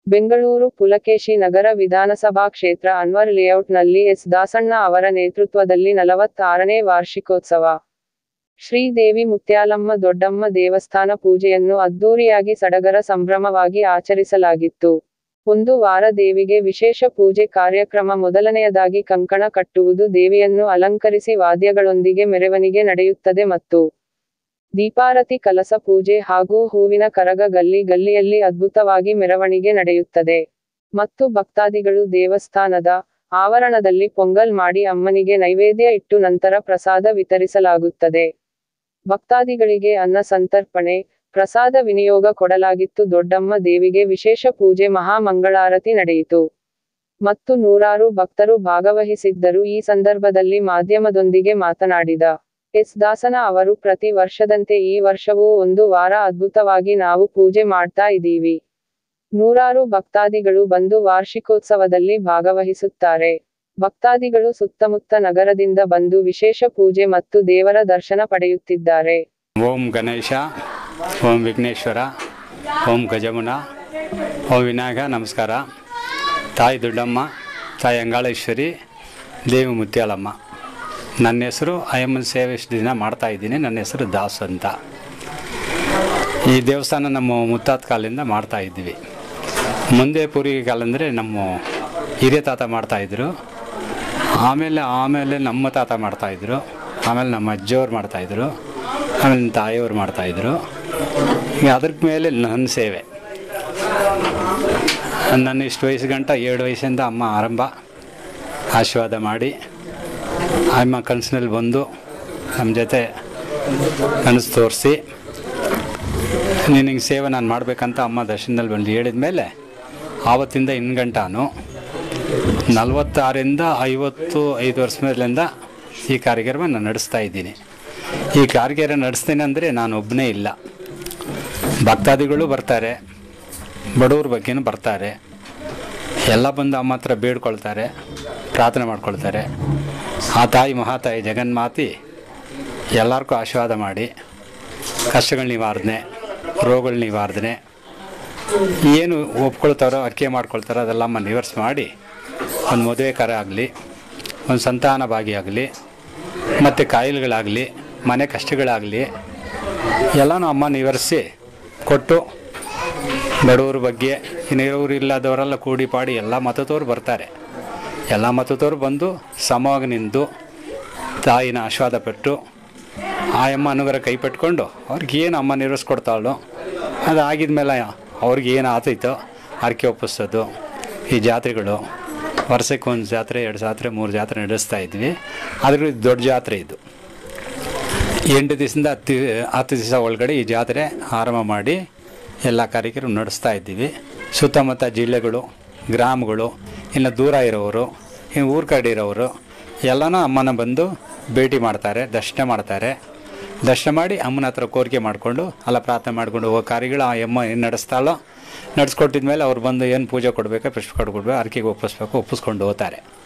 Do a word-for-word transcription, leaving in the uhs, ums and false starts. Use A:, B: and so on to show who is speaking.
A: ಬೆಂಗಳೂರು ಪುಲಕೇಶಿ ನಗರ ವಿಧಾನಸಭಾ ಕ್ಷೇತ್ರ ಅನ್ವರ್ ಲೇಔಟ್ನಲ್ಲಿ ಎಸ್ ದಾಸಣ್ಣ ಅವರ ನೇತೃತ್ವದಲ್ಲಿ ನಲವತ್ತಾರನೇ ವಾರ್ಷಿಕೋತ್ಸವ ಶ್ರೀದೇವಿ ಮುತ್ಯಾಲಮ್ಮ ದೊಡ್ಡಮ್ಮ ದೇವಸ್ಥಾನ ಪೂಜೆಯನ್ನು ಅದ್ದೂರಿಯಾಗಿ ಸಡಗರ ಸಂಭ್ರಮವಾಗಿ ಆಚರಿಸಲಾಗಿತ್ತು. ಒಂದು ವಾರ ದೇವಿಗೆ ವಿಶೇಷ ಪೂಜೆ ಕಾರ್ಯಕ್ರಮ. ಮೊದಲನೆಯದಾಗಿ ಕಂಕಣ ಕಟ್ಟುವುದು, ದೇವಿಯನ್ನು ಅಲಂಕರಿಸಿ ವಾದ್ಯಗಳೊಂದಿಗೆ ಮೆರವಣಿಗೆ ನಡೆಯುತ್ತದೆ ಮತ್ತು ದೀಪಾರತಿ, ಕಲಸ ಪೂಜೆ ಹಾಗೂ ಹೂವಿನ ಕರಗ ಗಲ್ಲಿ ಗಲ್ಲಿಯಲ್ಲಿ ಅದ್ಭುತವಾಗಿ ಮೆರವಣಿಗೆ ನಡೆಯುತ್ತದೆ. ಮತ್ತು ಭಕ್ತಾದಿಗಳು ದೇವಸ್ಥಾನದ ಆವರಣದಲ್ಲಿ ಪೊಂಗಲ್ ಮಾಡಿ ಅಮ್ಮನಿಗೆ ನೈವೇದ್ಯ ಇಟ್ಟು ನಂತರ ಪ್ರಸಾದ ವಿತರಿಸಲಾಗುತ್ತದೆ. ಭಕ್ತಾದಿಗಳಿಗೆ ಅನ್ನ ಸಂತರ್ಪಣೆ, ಪ್ರಸಾದ ವಿನಿಯೋಗ ಕೊಡಲಾಗಿತ್ತು. ದೊಡ್ಡಮ್ಮ ದೇವಿಗೆ ವಿಶೇಷ ಪೂಜೆ, ಮಹಾ ಮಂಗಳಾರತಿ ನಡೆಯಿತು ಮತ್ತು ನೂರಾರು ಭಕ್ತರು ಭಾಗವಹಿಸಿದ್ದರು. ಈ ಸಂದರ್ಭದಲ್ಲಿ ಮಾಧ್ಯಮದೊಂದಿಗೆ ಮಾತನಾಡಿದ ಎಸ್ ದಾಸಣ್ಣ ಅವರು, ಪ್ರತಿ ವರ್ಷದಂತೆ ಈ ವರ್ಷವೂ ಒಂದು ವಾರ ಅದ್ಭುತವಾಗಿ ನಾವು ಪೂಜೆ ಮಾಡ್ತಾ ಇದೀವಿ. ನೂರಾರು ಭಕ್ತಾದಿಗಳು ಬಂದು ವಾರ್ಷಿಕೋತ್ಸವದಲ್ಲಿ ಭಾಗವಹಿಸುತ್ತಾರೆ. ಭಕ್ತಾದಿಗಳು ಸುತ್ತಮುತ್ತ ನಗರದಿಂದ ಬಂದು ವಿಶೇಷ ಪೂಜೆ ಮತ್ತು ದೇವರ ದರ್ಶನ ಪಡೆಯುತ್ತಿದ್ದಾರೆ.
B: ಓಂ ಗಣೇಶ, ಓಂ ವಿಘ್ನೇಶ್ವರ, ಓಂ ಗಜಮುನ, ಓಂ ವಿನಾಯಕ. ನಮಸ್ಕಾರ. ತಾಯಿ ದೊಡ್ಡಮ್ಮ, ತಾಯಿ ಅಂಗಾಳೇಶ್ವರಿ, ದೇವಿ ಮುತ್ಯಾಲಮ್ಮ. ನನ್ನ ಹೆಸರು ಅಯ್ಯಮ್ಮನ ಸೇವೆ ಇಷ್ಟು ದಿನ ಮಾಡ್ತಾಯಿದ್ದೀನಿ. ನನ್ನ ಹೆಸರು ದಾಸ್ ಅಂತ. ಈ ದೇವಸ್ಥಾನ ನಮ್ಮ ಮುತ್ತಾತ ಕಾಲದಿಂದ ಮಾಡ್ತಾಯಿದ್ವಿ. ಮುಂದೆ ಪೂರ್ವಿಗೆ ಕಾಲ ಅಂದರೆ ನಮ್ಮ ಹಿರಿಯ ತಾತ ಮಾಡ್ತಾಯಿದ್ರು. ಆಮೇಲೆ ಆಮೇಲೆ ನಮ್ಮ ತಾತ ಮಾಡ್ತಾಯಿದ್ರು. ಆಮೇಲೆ ನಮ್ಮ ಅಜ್ಜಿಯವ್ರು ಮಾಡ್ತಾಯಿದ್ರು. ಆಮೇಲೆ ನನ್ನ ತಾಯಿಯವ್ರು ಮಾಡ್ತಾಯಿದ್ರು. ಈಗ ಅದ್ರ ಮೇಲೆ ನನ್ನ ಸೇವೆ. ನನ್ನ ಇಷ್ಟು ವಯಸ್ಸು ಗಂಟ ಏಳು ವಯಸ್ಸಿಂದ ಅಮ್ಮ ಆರಂಭ ಆಶೀರ್ವಾದ ಮಾಡಿ, ಅಮ್ಮ ಕನಸಿನಲ್ಲಿ ಬಂದು ನಮ್ಮ ಜೊತೆ ಕನಸು ತೋರಿಸಿ, ನಿನಗೆ ಸೇವೆ ನಾನು ಮಾಡಬೇಕಂತ ಅಮ್ಮ ದರ್ಶನದಲ್ಲಿ ಬಂದು ಹೇಳಿದ ಮೇಲೆ ಆವತ್ತಿಂದ ಇನ್ನು ಗಂಟಾನು ನಲವತ್ತಾರರಿಂದ ಐವತ್ತು ಐದು ವರ್ಷ ಮೇಲಿಂದ ಈ ಕಾರ್ಯಕ್ರಮ ನಾನು ನಡೆಸ್ತಾ ಇದ್ದೀನಿ. ಈ ಕಾರ್ಯಕ್ರಮ ನಡೆಸ್ತೀನಿ ಅಂದರೆ ನಾನು ಒಬ್ಬನೇ ಇಲ್ಲ, ಭಕ್ತಾದಿಗಳು ಬರ್ತಾರೆ, ಬಡವ್ರ ಬಗ್ಗೆನೂ ಬರ್ತಾರೆ. ಎಲ್ಲ ಬಂದು ಅಮ್ಮ ಹತ್ರ ಬೇಡ್ಕೊಳ್ತಾರೆ, ಪ್ರಾರ್ಥನೆ ಮಾಡ್ಕೊಳ್ತಾರೆ. ಆ ತಾಯಿ ಮಹಾತಾಯಿ ಜಗನ್ಮಾತಿ ಎಲ್ಲರಿಗೂ ಆಶೀರ್ವಾದ ಮಾಡಿ ಕಷ್ಟಗಳ ನಿವಾರಣೆ, ರೋಗಗಳ ನಿವಾರಣೆ, ಏನು ಒಪ್ಕೊಳ್ತಾರೋ ಅರ್ಕೆ ಮಾಡ್ಕೊಳ್ತಾರೋ ಅದೆಲ್ಲ ಅಮ್ಮ ನಿವಾರಿಸಿ ಮಾಡಿ, ಒಂದು ಮದುವೆ ಕರ ಆಗಲಿ, ಒಂದು ಸಂತಾನ ಭಾಗಿಯಾಗಲಿ, ಮತ್ತು ಕಾಯಿಲೆಗಳಾಗಲಿ, ಮನೆ ಕಷ್ಟಗಳಾಗಲಿ ಎಲ್ಲನೂ ಅಮ್ಮ ನಿವಾರಿಸಿ ಕೊಟ್ಟು, ಬಡವ್ರ ಬಗ್ಗೆ ಇನ್ನಿರೋರು ಇಲ್ಲದವರೆಲ್ಲ ಕೂಡಿ ಪಾಡಿ ಎಲ್ಲ ಮತದವ್ರು ಬರ್ತಾರೆ. ಎಲ್ಲ ಮತದವ್ರು ಬಂದು ಸಮವಾಗಿ ನಿಂತು ತಾಯಿನ ಆಶೀರ್ವಾದ ಪಟ್ಟು ಆಯಮ್ಮ ಅನುಗ್ರಹ ಕೈ ಪಟ್ಕೊಂಡು ಅವ್ರಿಗೇನು ಅಮ್ಮ ನಿರ್ವಹಿಸ್ಕೊಡ್ತಾಳೋ ಅದು ಆಗಿದ ಮೇಲೆ ಅವ್ರಿಗೆ ಏನು ಆತೈತೋ ಹರಕೆ ಒಪ್ಪಿಸೋದು. ಈ ಜಾತ್ರೆಗಳು ವರ್ಷಕ್ಕೆ ಒಂದು ಜಾತ್ರೆ, ಎರಡು ಜಾತ್ರೆ, ಮೂರು ಜಾತ್ರೆ ನಡೆಸ್ತಾ ಇದ್ವಿ. ಅದ್ರ ದೊಡ್ಡ ಜಾತ್ರೆ ಇದು. ಎಂಟು ದಿವಸದಿಂದ ಹತ್ತು ಹತ್ತು ದಿವಸ ಒಳಗಡೆ ಈ ಜಾತ್ರೆ ಆರಂಭ ಮಾಡಿ ಎಲ್ಲ ಕಾರ್ಯಕ್ರಮ ನಡೆಸ್ತಾ ಇದ್ದೀವಿ. ಸುತ್ತಮುತ್ತ ಜಿಲ್ಲೆಗಳು, ಗ್ರಾಮಗಳು, ಇನ್ನು ದೂರ ಇರೋರು, ಇನ್ನು ಊರು ಕಡೆ ಇರೋರು ಎಲ್ಲನೂ ಅಮ್ಮನ ಬಂದು ಭೇಟಿ ಮಾಡ್ತಾರೆ, ದರ್ಶನ ಮಾಡ್ತಾರೆ. ದರ್ಶನ ಮಾಡಿ ಅಮ್ಮನ ಹತ್ರ ಕೋರಿಕೆ ಮಾಡಿಕೊಂಡು ಎಲ್ಲ ಪ್ರಾರ್ಥನೆ ಮಾಡ್ಕೊಂಡು ಹೋಗೋ ಕಾರ್ಯಗಳು ಆ ಅಮ್ಮ ಏನು ನಡೆಸ್ತಾಳೋ ನಡೆಸ್ಕೊಟ್ಟಿದ ಮೇಲೆ ಅವ್ರು ಬಂದು ಏನು ಪೂಜೆ ಕೊಡಬೇಕು, ಪುಷ್ಪ ಕೊಡ್ಬೇಕು, ಅರ್ಕೆಗೆ ಒಪ್ಪಿಸ್ಬೇಕು, ಒಪ್ಪಿಸ್ಕೊಂಡು ಹೋಗ್ತಾರೆ.